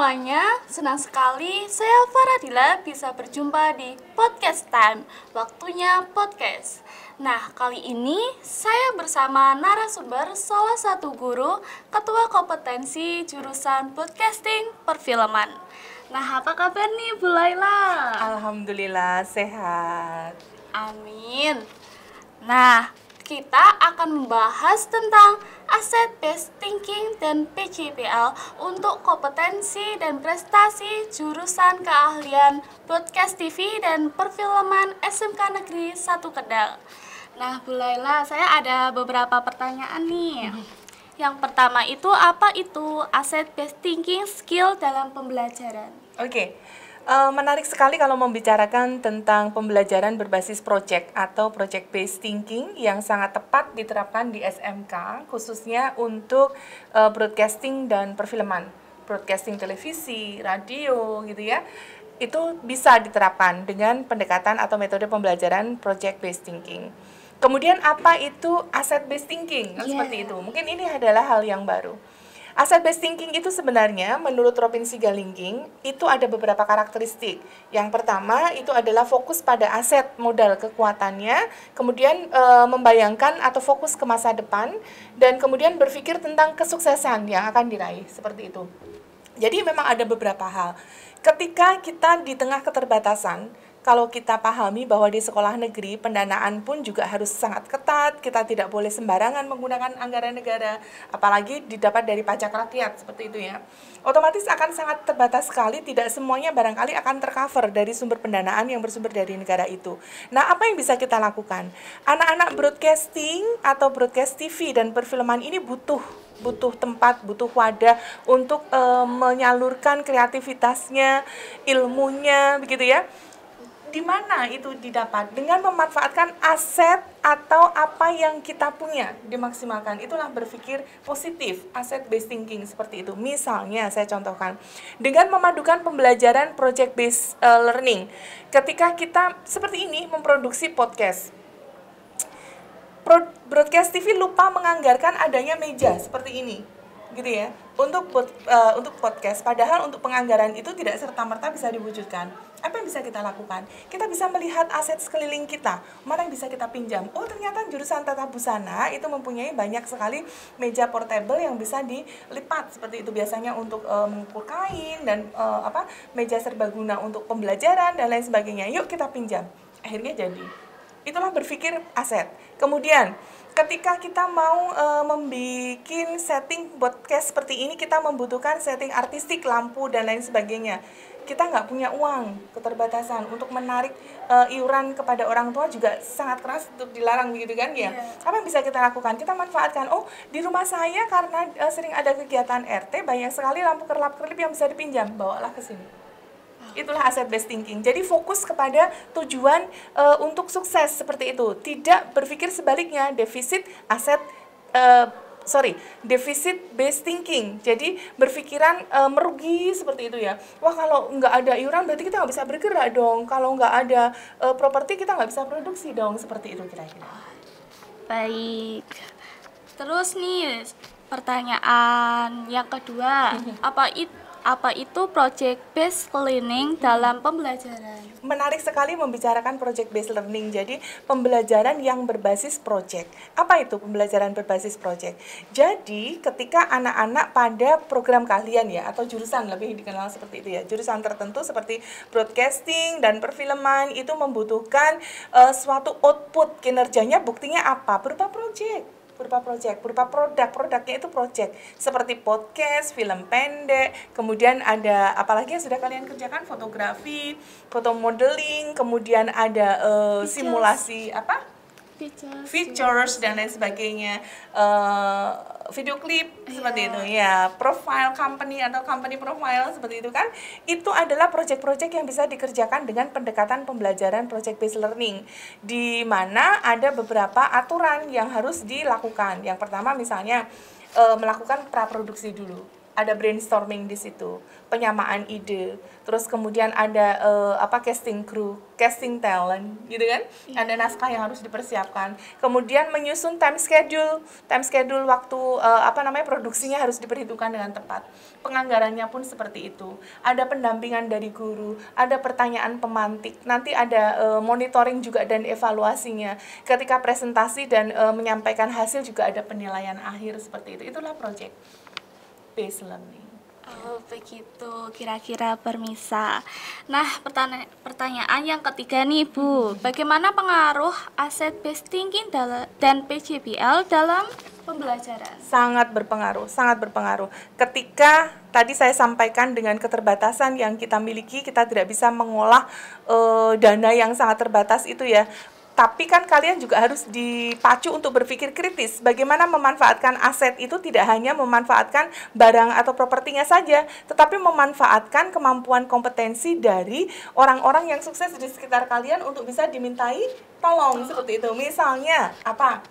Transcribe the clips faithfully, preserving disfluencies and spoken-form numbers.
semuanya, senang sekali saya Faradila bisa berjumpa di Podcast Time, waktunya podcast. Nah, kali ini saya bersama narasumber salah satu guru ketua kompetensi jurusan broadcasting perfilman. Nah, apa kabar nih Bu Laila? Alhamdulillah sehat. Amin. Nah, kita akan membahas tentang Asset Based Thinking dan P J P L untuk kompetensi dan prestasi jurusan keahlian broadcast T V dan perfilman S M K Negeri satu Kendal. Nah, Bu Laila, saya ada beberapa pertanyaan nih. Yang pertama itu, apa itu Asset Based Thinking skill dalam pembelajaran? Oke, okay. uh, menarik sekali kalau membicarakan tentang pembelajaran berbasis project atau project based thinking yang sangat tepat diterapkan di S M K, khususnya untuk uh, broadcasting dan perfilman, broadcasting televisi, radio, gitu ya. Itu bisa diterapkan dengan pendekatan atau metode pembelajaran project based thinking. Kemudian apa itu asset based thinking? Yeah. Seperti itu. Mungkin ini adalah hal yang baru. Asset based thinking itu sebenarnya menurut Robin Sigalingking itu ada beberapa karakteristik. Yang pertama itu adalah fokus pada aset modal kekuatannya, kemudian e, membayangkan atau fokus ke masa depan, dan kemudian berpikir tentang kesuksesan yang akan diraih, seperti itu. Jadi memang ada beberapa hal. Ketika kita di tengah keterbatasan, kalau kita pahami bahwa di sekolah negeri pendanaan pun juga harus sangat ketat, kita tidak boleh sembarangan menggunakan anggaran negara, apalagi didapat dari pajak rakyat, seperti itu ya. Otomatis akan sangat terbatas sekali, tidak semuanya barangkali akan tercover dari sumber pendanaan yang bersumber dari negara itu. Nah, apa yang bisa kita lakukan? Anak-anak broadcasting atau broadcast T V dan perfilman ini butuh butuh tempat, butuh wadah untuk e, menyalurkan kreativitasnya, ilmunya, begitu ya. Di mana itu didapat? Dengan memanfaatkan aset atau apa yang kita punya, dimaksimalkan. Itulah berpikir positif, asset based thinking seperti itu. Misalnya saya contohkan dengan memadukan pembelajaran project based uh, learning. Ketika kita seperti ini memproduksi podcast, broadcast T V lupa menganggarkan adanya meja seperti ini, gitu ya, untuk uh, untuk podcast. Padahal untuk penganggaran itu tidak serta-merta bisa diwujudkan. Apa yang bisa kita lakukan? Kita bisa melihat aset sekeliling kita, mana yang bisa kita pinjam. Oh, ternyata jurusan tata busana itu mempunyai banyak sekali meja portable yang bisa dilipat seperti itu, biasanya untuk uh, mengukur kain dan uh, apa meja serbaguna untuk pembelajaran dan lain sebagainya. Yuk kita pinjam. Akhirnya jadi. Itulah berpikir aset. Kemudian ketika kita mau e, membuat setting podcast seperti ini, kita membutuhkan setting artistik, lampu dan lain sebagainya. Kita nggak punya uang, keterbatasan untuk menarik e, iuran kepada orang tua juga sangat keras untuk dilarang, begitu kan ya. Yeah. Apa yang bisa kita lakukan? Kita manfaatkan. Oh, di rumah saya karena e, sering ada kegiatan R T, banyak sekali lampu kerlap-kerlip yang bisa dipinjam, bawalah ke sini. Itulah asset based thinking. Jadi fokus kepada tujuan e, untuk sukses seperti itu. Tidak berpikir sebaliknya, defisit aset e, sorry, defisit based thinking. Jadi berpikiran e, merugi seperti itu ya. Wah, kalau nggak ada iuran berarti kita nggak bisa bergerak dong. Kalau nggak ada e, properti kita nggak bisa produksi dong. Seperti itu kira-kira. Baik. Terus nih pertanyaan yang kedua, apa itu Apa itu project based learning dalam pembelajaran? Menarik sekali membicarakan project based learning. Jadi pembelajaran yang berbasis project. Apa itu pembelajaran berbasis project? Jadi ketika anak-anak pada program keahlian ya, atau jurusan lebih dikenal seperti itu ya, jurusan tertentu seperti broadcasting dan perfilman itu membutuhkan uh, suatu output kinerjanya, buktinya apa? Berupa project. berupa project, berupa produk, produknya itu project seperti podcast, film pendek, kemudian ada apalagi yang sudah kalian kerjakan, fotografi, foto modeling, kemudian ada uh, simulasi apa? Features, features dan lain sebagainya, uh, video klip yeah. seperti itu ya, profile company atau company profile seperti itu kan, itu adalah project-project yang bisa dikerjakan dengan pendekatan pembelajaran project based learning, di mana ada beberapa aturan yang harus dilakukan. Yang pertama misalnya uh, melakukan praproduksi dulu. ada brainstorming di situ, penyamaan ide, terus kemudian ada uh, apa casting crew, casting talent, gitu kan? Yeah. Ada naskah yang harus dipersiapkan. Kemudian menyusun time schedule, time schedule waktu uh, apa namanya produksinya harus diperhitungkan dengan tepat. Penganggarannya pun seperti itu. Ada pendampingan dari guru, ada pertanyaan pemantik, nanti ada uh, monitoring juga dan evaluasinya. Ketika presentasi dan uh, menyampaikan hasil juga ada penilaian akhir seperti itu. Itulah project based learning. Oh begitu, kira-kira Permisa. Nah, pertanya pertanyaan yang ketiga nih Bu, bagaimana pengaruh asset based thinking dan P J B L dalam pembelajaran? Sangat berpengaruh, sangat berpengaruh. Ketika tadi saya sampaikan dengan keterbatasan yang kita miliki, kita tidak bisa mengolah uh, dana yang sangat terbatas itu ya. Tapi kan kalian juga harus dipacu untuk berpikir kritis. Bagaimana memanfaatkan aset itu tidak hanya memanfaatkan barang atau propertinya saja, tetapi memanfaatkan kemampuan kompetensi dari orang-orang yang sukses di sekitar kalian untuk bisa dimintai tolong seperti itu. Misalnya apa?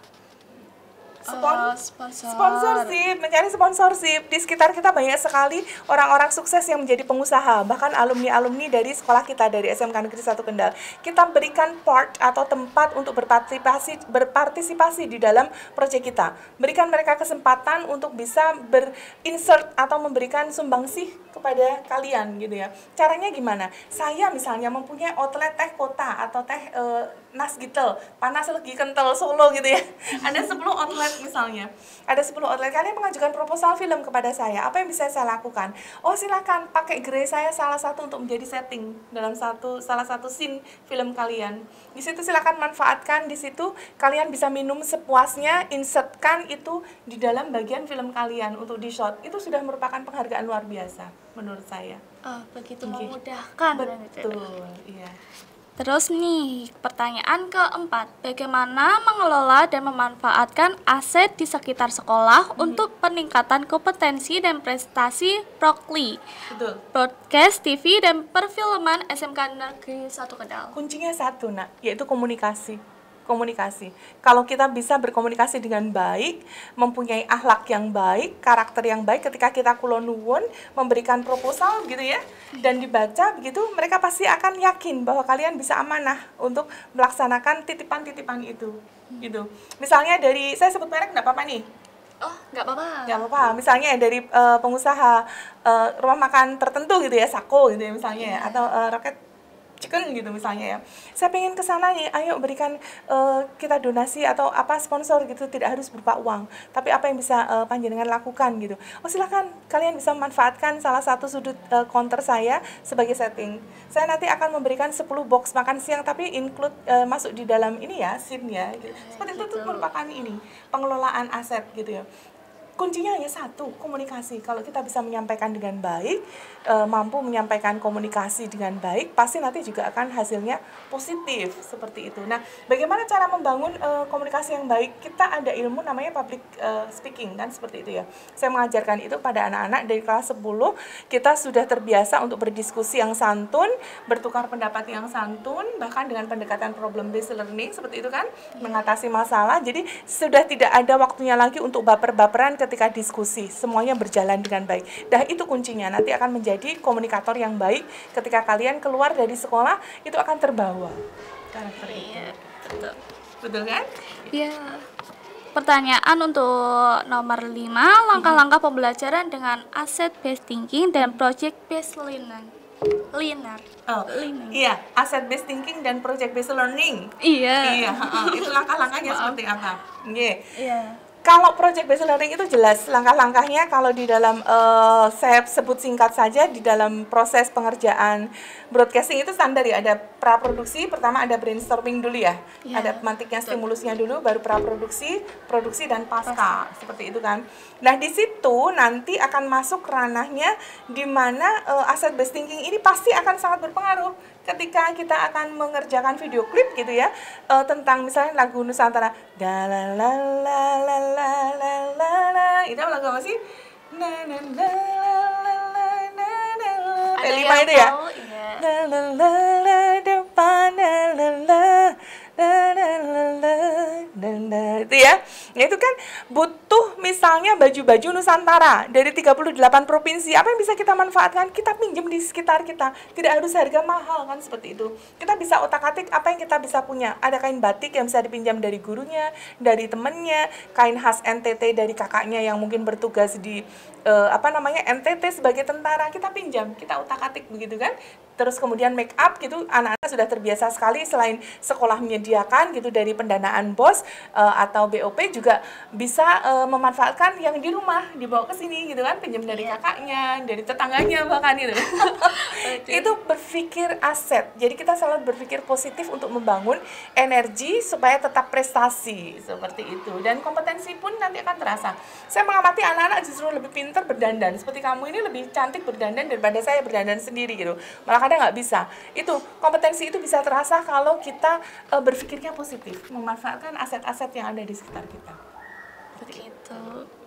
Spon uh, sponsor. Sponsorship, mencari sponsorship. Di sekitar kita banyak sekali orang-orang sukses yang menjadi pengusaha, bahkan alumni-alumni dari sekolah kita, dari S M K Negeri satu Kendal. Kita berikan part atau tempat untuk berpartisipasi berpartisipasi di dalam proyek kita. Berikan mereka kesempatan untuk bisa berinsert atau memberikan sumbangsih kepada kalian gitu ya. Caranya gimana? Saya misalnya mempunyai outlet teh kota atau teh e, nas gitu, panas lagi kental Solo gitu ya. Ada sepuluh outlet misalnya. Ada sepuluh outlet, kalian mengajukan proposal film kepada saya. Apa yang bisa saya lakukan? Oh, silakan pakai gerai saya salah satu untuk menjadi setting dalam satu salah satu scene film kalian. Di situ silakan manfaatkan, di situ kalian bisa minum sepuasnya, insertkan itu di dalam bagian film kalian untuk di shot. Itu sudah merupakan penghargaan luar biasa menurut saya. Oh, begitu okay. Memudahkan. Betul, iya. Terus nih, pertanyaan keempat, bagaimana mengelola dan memanfaatkan aset di sekitar sekolah hmm. untuk peningkatan kompetensi dan prestasi Prokli, Betul. Broadcast, T V, dan perfilman S M K Negeri satu Kendal? Kuncinya satu, nak, yaitu komunikasi. Komunikasi. Kalau kita bisa berkomunikasi dengan baik, mempunyai akhlak yang baik, karakter yang baik, ketika kita kulonuwun memberikan proposal gitu ya, dan dibaca begitu, mereka pasti akan yakin bahwa kalian bisa amanah untuk melaksanakan titipan-titipan itu. Gitu. Misalnya dari, saya sebut merek nggak apa-apa nih? Oh, nggak apa-apa. Nggak apa-apa. Misalnya dari uh, pengusaha uh, rumah makan tertentu gitu ya, Sako gitu ya misalnya ya, atau uh, Rocket Chicken gitu misalnya ya. Saya pengen ke sana nih, ayo berikan uh, kita donasi atau apa sponsor gitu, tidak harus berupa uang. Tapi apa yang bisa uh, panjenengan lakukan gitu. Oh, silakan kalian bisa memanfaatkan salah satu sudut uh, counter saya sebagai setting. Saya nanti akan memberikan sepuluh box makan siang tapi include uh, masuk di dalam ini ya, scene ya gitu. Seperti itu tuh merupakan ini, pengelolaan aset gitu ya. Kuncinya hanya satu, komunikasi. Kalau kita bisa menyampaikan dengan baik, e, mampu menyampaikan komunikasi dengan baik, pasti nanti juga akan hasilnya positif seperti itu. Nah, bagaimana cara membangun e, komunikasi yang baik? Kita ada ilmu namanya public e, speaking kan seperti itu ya. Saya mengajarkan itu pada anak-anak dari kelas sepuluh. Kita sudah terbiasa untuk berdiskusi yang santun, bertukar pendapat yang santun, bahkan dengan pendekatan problem based learning seperti itu kan, mengatasi masalah. Jadi sudah tidak ada waktunya lagi untuk baper-baperan ketika diskusi, semuanya berjalan dengan baik. Dah itu kuncinya, nanti akan menjadi komunikator yang baik. Ketika kalian keluar dari sekolah, itu akan terbawa karakter itu. Iya, betul. Betul kan? Iya. Pertanyaan untuk nomor lima, langkah-langkah pembelajaran dengan asset based thinking dan project based learning. Learner. Oh, learning. Iya, asset based thinking dan project based learning. Iya. Iya, uh, itu langkah-langkahnya seperti apa? Iya. Iya. Kalau project based learning itu jelas langkah-langkahnya, kalau di dalam uh, saya sebut singkat saja, di dalam proses pengerjaan broadcasting itu standar ya, ada praproduksi, pertama ada brainstorming dulu ya, yeah. Ada pemantiknya, stimulusnya dulu, baru praproduksi, produksi dan pasca, seperti itu kan. Nah di situ nanti akan masuk ranahnya di mana uh, asset based thinking ini pasti akan sangat berpengaruh ketika kita akan mengerjakan video klip gitu ya, uh, tentang misalnya lagu Nusantara, da la la la la la la la la, itu lagu apa sih? Na na na la la na na la, T lima itu ya? La la la la depan la la la la la la la la, itu ya. Nah, itu kan butuh misalnya baju-baju Nusantara dari tiga puluh delapan provinsi, apa yang bisa kita manfaatkan? Kita pinjam di sekitar kita, tidak harus harga mahal kan, seperti itu. Kita bisa otak-atik apa yang kita bisa punya. Ada kain batik yang bisa dipinjam dari gurunya, dari temennya, kain khas N T T dari kakaknya yang mungkin bertugas di uh, apa namanya N T T sebagai tentara, kita pinjam, kita otak-atik begitu kan. Terus kemudian make up gitu, anak-anak sudah terbiasa sekali, selain sekolah menyediakan gitu dari pendanaan BOS uh, atau B O P juga bisa uh, memanfaatkan yang di rumah, dibawa ke sini gitu kan, pinjam dari Iya. kakaknya, dari tetangganya bahkan itu. Itu berpikir aset. Jadi kita selalu berpikir positif untuk membangun energi supaya tetap prestasi seperti itu, dan kompetensi pun nanti akan terasa. Saya mengamati anak-anak justru lebih pintar berdandan, seperti kamu ini lebih cantik berdandan daripada saya berdandan sendiri gitu. Malah kadang nggak bisa. Itu kompetensi itu bisa terasa kalau kita uh, berpikirnya positif, memanfaatkan aset-aset yang ada di sekitar kita. Begitu.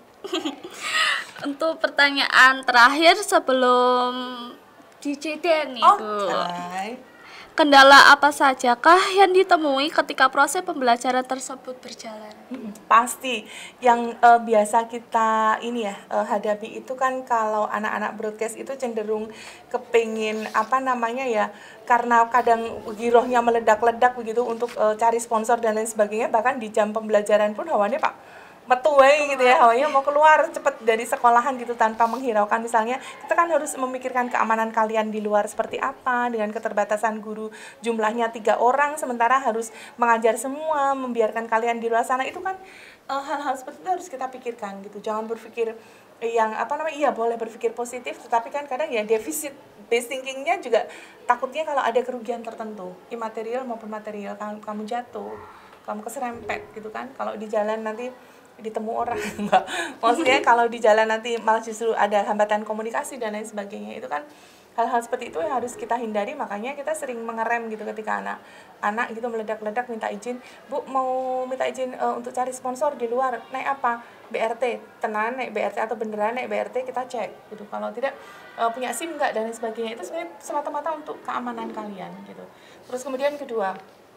Untuk pertanyaan terakhir sebelum di J D nih, Oh, Bu. hai. Kendala apa sajakah yang ditemui ketika proses pembelajaran tersebut berjalan? Mm, Pasti yang eh, biasa kita ini ya eh, hadapi itu kan, kalau anak-anak broadcast itu cenderung kepingin apa namanya ya, karena kadang girohnya meledak-ledak begitu untuk eh, cari sponsor dan lain sebagainya. Bahkan di jam pembelajaran pun hawanya pak metu wae gitu ya, hawanya mau keluar cepet dari sekolahan gitu tanpa menghiraukan. Misalnya kita kan harus memikirkan keamanan kalian di luar seperti apa, dengan keterbatasan guru jumlahnya tiga orang, sementara harus mengajar semua, membiarkan kalian di luar sana. Itu kan eh, hal-hal seperti itu harus kita pikirkan gitu. Jangan berpikir yang apa namanya, iya boleh berpikir positif, tetapi kan kadang ya defisit base thinkingnya juga takutnya kalau ada kerugian tertentu, imaterial maupun material, kamu, kamu jatuh, kamu keserempet gitu kan, kalau di jalan nanti ditemu orang mbak, maksudnya kalau di jalan nanti malah justru ada hambatan komunikasi dan lain sebagainya. Itu kan hal-hal seperti itu yang harus kita hindari. Makanya kita sering mengerem gitu ketika anak anak gitu meledak-ledak minta izin, Bu mau minta izin uh, untuk cari sponsor di luar, naik apa, B R T, tenan naik B R T atau beneran naik B R T, kita cek gitu. Kalau tidak uh, punya SIM enggak dan lain sebagainya. Itu sebenarnya semata-mata untuk keamanan kalian gitu. Terus kemudian kedua,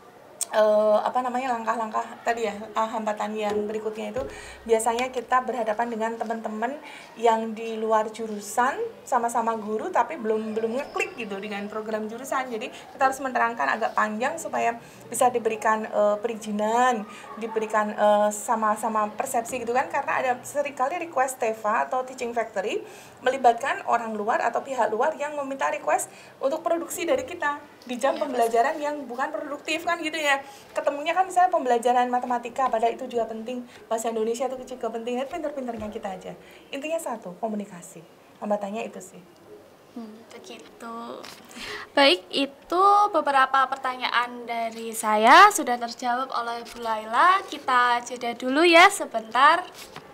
Uh, apa namanya langkah-langkah tadi ya, uh, hambatan yang berikutnya itu biasanya kita berhadapan dengan teman-teman yang di luar jurusan, sama-sama guru tapi belum belum ngeklik gitu dengan program jurusan. Jadi kita harus menerangkan agak panjang supaya bisa diberikan uh, perizinan, diberikan uh, sama-sama persepsi gitu kan, karena ada seringkali request T E F A atau Teaching Factory melibatkan orang luar atau pihak luar yang meminta request untuk produksi dari kita di jam pembelajaran yang bukan produktif kan gitu ya. Ketemunya kan misalnya pembelajaran matematika, padahal itu juga penting, bahasa Indonesia itu juga penting. Itu pinter-pinternya kita aja. Intinya satu, komunikasi. Hambatannya itu sih. Hmm, begitu. Baik, itu beberapa pertanyaan dari saya sudah terjawab oleh Bu Laila. Kita jeda dulu ya sebentar.